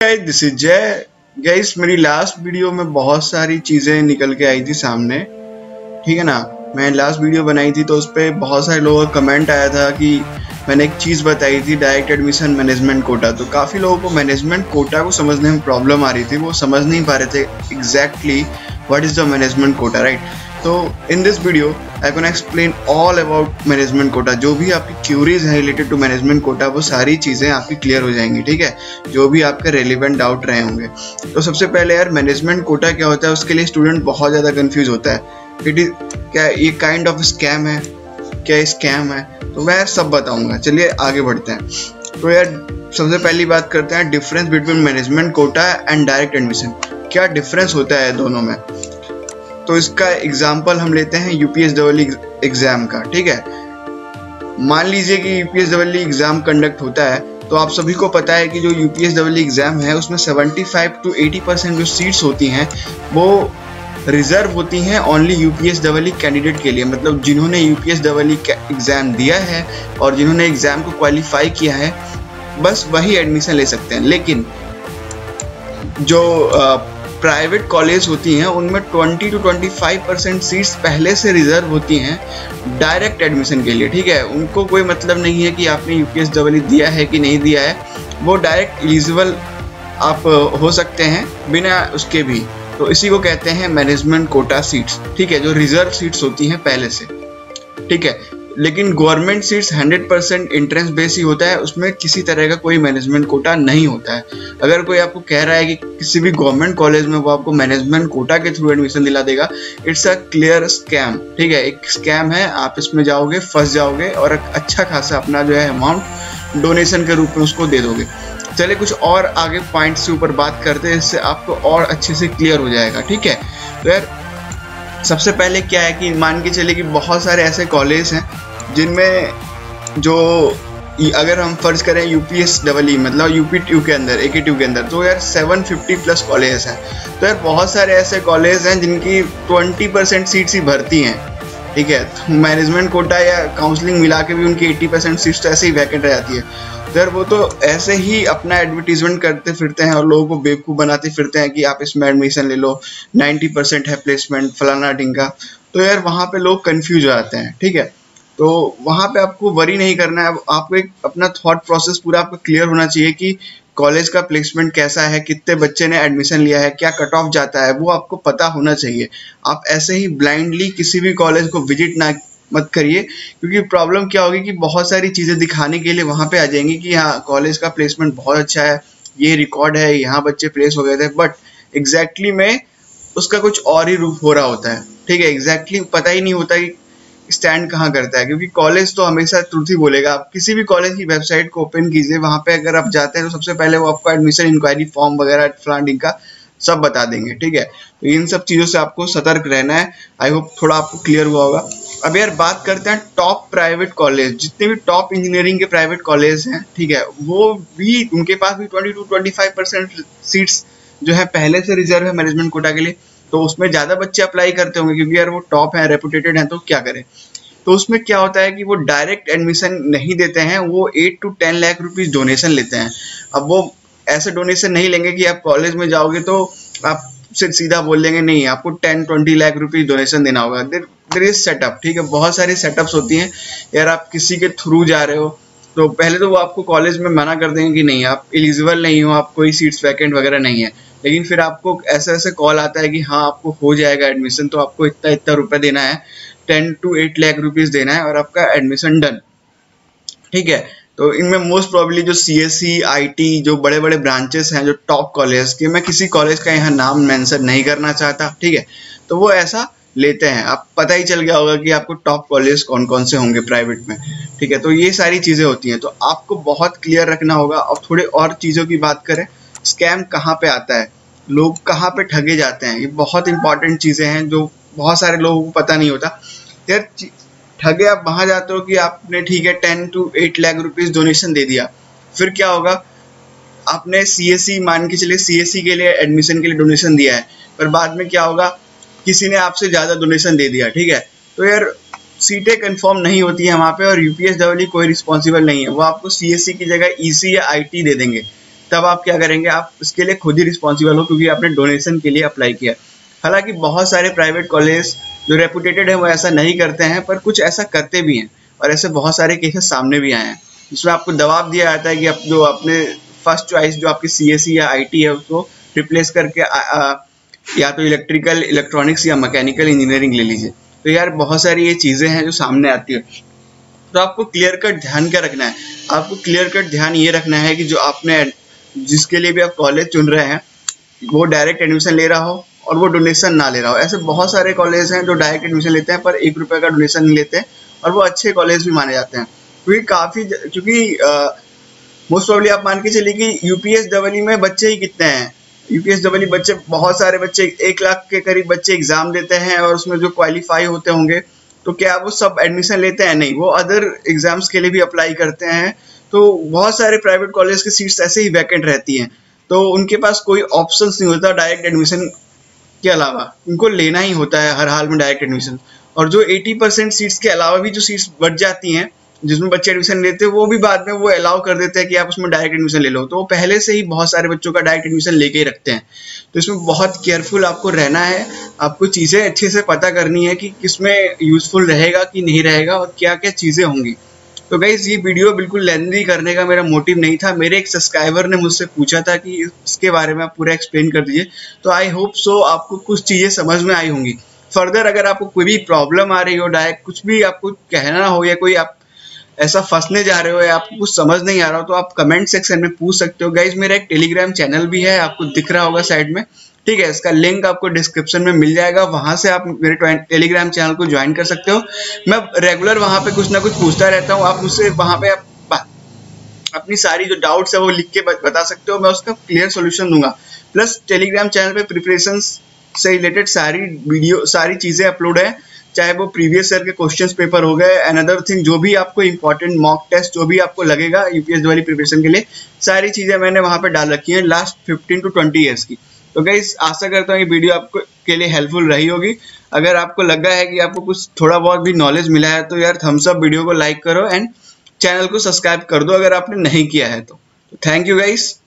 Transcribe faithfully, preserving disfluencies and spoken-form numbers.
Hi this is Jay. Guys मेरी last video में बहुत सारी चीज़ें निकल के आई थी सामने, ठीक है ना। मैं लास्ट वीडियो बनाई थी तो उस पर बहुत सारे लोगों का कमेंट आया था कि मैंने एक चीज़ बताई थी डायरेक्ट एडमिशन मैनेजमेंट कोटा। तो काफ़ी लोगों को मैनेजमेंट कोटा को समझने में प्रॉब्लम आ रही थी, वो समझ नहीं पा रहे थे exactly what is the management quota, right. तो in this video I can explain all about management quota. जो भी आपकी क्यूरीज हैं रिलेटेड टू मैनेजमेंट कोटा वो सारी चीज़ें आपकी क्लियर हो जाएंगी, ठीक है, जो भी आपके रेलिवेंट डाउट रहे होंगे। तो सबसे पहले यार मैनेजमेंट कोटा क्या होता है, उसके लिए स्टूडेंट बहुत ज़्यादा कंफ्यूज होता है। इट इज क्या ये काइंड ऑफ स्कैम है, क्या स्कैम है, तो मैं सब बताऊंगा। चलिए आगे बढ़ते हैं। तो यार सबसे पहली बात करते हैं difference between management quota and direct admission. क्या डिफरेंस होता है दोनों में। तो इसका एग्जाम्पल हम लेते हैं यूपीएस डबल एग्जाम का, ठीक है। मान लीजिए कि यूपीएस डबल एग्जाम कंडक्ट होता है, तो आप सभी को पता है कि जो यूपीएस डबल एग्जाम है उसमें पचहत्तर टू अस्सी परसेंट जो सीट्स होती हैं वो रिजर्व होती हैं ओनली यूपीएस डबल कैंडिडेट के लिए। मतलब जिन्होंने यूपीएस डबल एग्जाम दिया है और जिन्होंने एग्जाम को क्वालिफाई किया है बस वही एडमिशन ले सकते हैं। लेकिन जो प्राइवेट कॉलेज होती हैं उनमें बीस टू पच्चीस परसेंट सीट्स पहले से रिजर्व होती हैं डायरेक्ट एडमिशन के लिए, ठीक है। उनको कोई मतलब नहीं है कि आपने यूपीएस डबल दिया है कि नहीं दिया है, वो डायरेक्ट एलिजिबल आप हो सकते हैं बिना उसके भी। तो इसी को कहते हैं मैनेजमेंट कोटा सीट्स, ठीक है, जो रिजर्व सीट्स होती हैं पहले से, ठीक है। लेकिन government seats hundred percent entrance base ही होता है, उसमें किसी तरह का कोई मैनेजमेंट कोटा नहीं होता है। अगर कोई आपको कह रहा है कि किसी भी गवर्नमेंट कॉलेज में वो आपको मैनेजमेंट कोटा के थ्रू एडमिशन दिला देगा, इट्स अ क्लियर स्कैम, ठीक है। एक स्कैम है, आप इसमें जाओगे फंस जाओगे और अच्छा खासा अपना जो है अमाउंट डोनेशन के रूप में उसको दे दोगे। चलिए कुछ और आगे पॉइंट्स के ऊपर बात करते हैं, इससे आपको और अच्छे से क्लियर हो जाएगा, ठीक है। तो यार सबसे पहले क्या है कि मान के चलिए कि बहुत सारे ऐसे कॉलेज हैं जिनमें जो अगर हम फर्ज करें यूपीएस डबल ई मतलब यूपी टू के अंदर ए के टू के अंदर, तो यार सात सौ पचास प्लस कॉलेज हैं। तो यार बहुत सारे ऐसे कॉलेज हैं जिनकी बीस परसेंट सीट्स ही भरती हैं, ठीक है। तो मैनेजमेंट कोटा या काउंसलिंग मिला के भी उनकी अस्सी परसेंट सीट्स तो ऐसे ही वैकेंट रह जाती है। तो यार वो तो ऐसे ही अपना एडवर्टीजमेंट करते फिरते हैं और लोगों को बेवकूफ़ बनाते फिरते हैं कि आप इसमें एडमिशन ले लो, नब्बे परसेंट है प्लेसमेंट फलाना ढिंगा। तो यार वहाँ पे लोग कंफ्यूज हो जाते हैं, ठीक है। तो वहाँ पे आपको वरी नहीं करना है, आपको एक अपना थॉट प्रोसेस पूरा आपको क्लियर होना चाहिए कि कॉलेज का प्लेसमेंट कैसा है, कितने बच्चे ने एडमिशन लिया है, क्या कट ऑफ जाता है, वो आपको पता होना चाहिए। आप ऐसे ही ब्लाइंडली किसी भी कॉलेज को विजिट ना मत करिए, क्योंकि प्रॉब्लम क्या होगी कि बहुत सारी चीज़ें दिखाने के लिए वहाँ पे आ जाएंगी कि हाँ कॉलेज का प्लेसमेंट बहुत अच्छा है, ये रिकॉर्ड है, यहाँ बच्चे प्लेस हो गए थे, बट एग्जैक्टली में उसका कुछ और ही रूप हो रहा होता है, ठीक है। एग्जैक्टली पता ही नहीं होता कि स्टैंड कहाँ करता है, क्योंकि कॉलेज तो हमेशा ट्रूथ ही बोलेगा। आप किसी भी कॉलेज की वेबसाइट को ओपन कीजिए, वहाँ पे अगर आप जाते हैं तो सबसे पहले वो आपको एडमिशन इंक्वायरी फॉर्म वगैरह फ्लांडिंग का सब बता देंगे, ठीक है। तो इन सब चीज़ों से आपको सतर्क रहना है। आई होप थोड़ा आपको क्लियर हुआ होगा। अब यार बात करते हैं टॉप प्राइवेट कॉलेज, जितने भी टॉप इंजीनियरिंग के प्राइवेट कॉलेज हैं, ठीक है, वो भी उनके पास भी twenty to twenty five percent seats जो है पहले से रिजर्व है मैनेजमेंट कोटा के लिए। तो उसमें ज़्यादा बच्चे अप्लाई करते होंगे क्योंकि यार वो टॉप हैं, रेपुटेटेड हैं, तो क्या करें। तो उसमें क्या होता है कि वो डायरेक्ट एडमिशन नहीं देते हैं, वो eight to ten lakh rupees donation लेते हैं। अब वो ऐसे डोनेशन नहीं लेंगे कि आप कॉलेज में जाओगे तो आप से सीधा बोल देंगे नहीं आपको ten twenty lakh rupees donation देना होगा। देयर इज सेटअप, ठीक है, बहुत सारी सेटअप्स होती हैं। यार आप किसी के थ्रू जा रहे हो तो पहले तो वो आपको कॉलेज में मना कर देंगे कि नहीं आप एलिजिबल नहीं हो, आप कोई सीट्स वैकेंट वगैरह नहीं है। लेकिन फिर आपको ऐसे ऐसे कॉल आता है कि हाँ आपको हो जाएगा एडमिशन, तो आपको इतना इतना रुपये देना है, ten to eight lakh rupees देना है और आपका एडमिशन डन, ठीक है। तो इनमें मोस्ट प्रॉब्ली जो सीएससी, आईटी, जो बड़े बड़े ब्रांचेस हैं, जो टॉप कॉलेज के, मैं किसी कॉलेज का यहाँ नाम मेंशन नहीं करना चाहता, ठीक है, तो वो ऐसा लेते हैं। आप पता ही चल गया होगा कि आपको टॉप कॉलेज कौन कौन से होंगे प्राइवेट में, ठीक है। तो ये सारी चीज़ें होती हैं, तो आपको बहुत क्लियर रखना होगा। और थोड़े और चीज़ों की बात करें, स्कैम कहाँ पे आता है, लोग कहाँ पे ठगे जाते हैं, ये बहुत इंपॉर्टेंट चीज़ें हैं जो बहुत सारे लोगों को पता नहीं होता। यार ठगे आप वहाँ जाते हो कि आपने ठीक है ten to eight lakh rupees donation दे दिया, फिर क्या होगा, आपने सीएससी मान के चलिए सीएससी के लिए एडमिशन के लिए डोनेशन दिया है, पर बाद में क्या होगा, किसी ने आपसे ज़्यादा डोनेशन दे दिया, ठीक है। तो यार सीटें कंफर्म नहीं होती हैं वहाँ पे, और यूपीएस डबल कोई रिस्पॉन्सिबल नहीं है, वो आपको सीएससी की जगह ईसी या आईटी दे देंगे, तब आप क्या करेंगे, आप इसके लिए खुद ही रिस्पॉन्सिबल हो क्योंकि आपने डोनेशन के लिए अप्लाई किया। हालांकि बहुत सारे प्राइवेट कॉलेज जो रेपुटेटेड है वो ऐसा नहीं करते हैं, पर कुछ ऐसा करते भी हैं और ऐसे बहुत सारे केसेस सामने भी आए हैं जिसमें आपको दबाव दिया जाता है कि आप जो अपने फर्स्ट चॉइस जो आपकी सीएसई या आईटी है उसको रिप्लेस करके आ, आ, या तो इलेक्ट्रिकल, इलेक्ट्रॉनिक्स या मैकेनिकल इंजीनियरिंग ले लीजिए। तो यार बहुत सारी ये चीज़ें हैं जो सामने आती है। तो आपको क्लियर कट ध्यान क्या रखना है, आपको क्लियर कट ध्यान ये रखना है कि जो आपने जिसके लिए भी आप कॉलेज चुन रहे हैं वो डायरेक्ट एडमिशन ले रहा हो और वो डोनेशन ना ले रहा हो। ऐसे बहुत सारे कॉलेज हैं जो डायरेक्ट एडमिशन लेते हैं पर एक रुपये का डोनेशन नहीं लेते और वो अच्छे कॉलेज भी माने जाते हैं। क्योंकि काफ़ी क्योंकि मोस्ट प्रॉब्ली आप मान के चलिए कि यूपीएस डबल में बच्चे ही कितने हैं, यूपीएस डबल बच्चे बहुत सारे बच्चे, एक लाख के करीब बच्चे एग्जाम देते हैं और उसमें जो क्वालिफाई होते होंगे तो क्या वो सब एडमिशन लेते हैं? नहीं, वो अदर एग्जाम्स के लिए भी अप्लाई करते हैं। तो बहुत सारे प्राइवेट कॉलेज की सीट्स ऐसे ही वैकेंट रहती हैं, तो उनके पास कोई ऑप्शंस नहीं होता डायरेक्ट एडमिशन के अलावा, उनको लेना ही होता है हर हाल में डायरेक्ट एडमिशन। और जो अस्सी परसेंट सीट्स के अलावा भी जो सीट्स बच जाती हैं जिसमें बच्चे एडमिशन लेते हैं वो भी बाद में वो अलाउ कर देते हैं कि आप उसमें डायरेक्ट एडमिशन ले लो। तो वो पहले से ही बहुत सारे बच्चों का डायरेक्ट एडमिशन लेके ही रखते हैं। तो इसमें बहुत केयरफुल आपको रहना है, आपको चीज़ें अच्छे से पता करनी है कि किसमें यूजफुल रहेगा कि नहीं रहेगा और क्या क्या चीज़ें होंगी। तो गाइस ये वीडियो बिल्कुल लेंथी करने का मेरा मोटिव नहीं था। मेरे एक सब्सक्राइबर ने मुझसे पूछा था कि इसके बारे में आप पूरा एक्सप्लेन कर दीजिए, तो आई होप सो आपको कुछ चीज़ें समझ में आई होंगी। फर्दर अगर आपको कोई भी प्रॉब्लम आ रही हो, डायरेक्ट कुछ भी आपको कहना हो या कोई आप ऐसा फंसने जा रहे हो या आपको कुछ समझ नहीं आ रहा हो तो आप कमेंट सेक्शन में पूछ सकते हो। गाइज मेरा एक टेलीग्राम चैनल भी है, आपको दिख रहा होगा साइड में, ठीक है, इसका लिंक आपको डिस्क्रिप्शन में मिल जाएगा, वहां से आप मेरे टेलीग्राम चैनल को ज्वाइन कर सकते हो। मैं रेगुलर वहां पे कुछ ना कुछ पूछता रहता हूँ, आप मुझसे वहां पे आप अपनी सारी जो डाउट्स है वो लिख के बता सकते हो, मैं उसका क्लियर सोल्यूशन दूंगा। प्लस टेलीग्राम चैनल पे प्रिपरेशन से रिलेटेड सारी वीडियो सारी चीजें अपलोड है, चाहे वो प्रीवियस ईयर के क्वेश्चंस पेपर हो गए, अनदर थिंग जो भी आपको इंपॉर्टेंट मॉक टेस्ट जो भी आपको लगेगा यूपीएस वाली प्रिपरेशन के लिए, सारी चीजें मैंने वहां पे डाल रखी हैं last fifteen to twenty years की। तो गाइस आशा करता हूँ ये वीडियो आपको के लिए हेल्पफुल रही होगी। अगर आपको लगा है कि आपको कुछ थोड़ा बहुत भी नॉलेज मिला है तो यार थम्स अप वीडियो को लाइक करो एंड चैनल को सब्सक्राइब कर दो अगर आपने नहीं किया है तो। Thank you guys.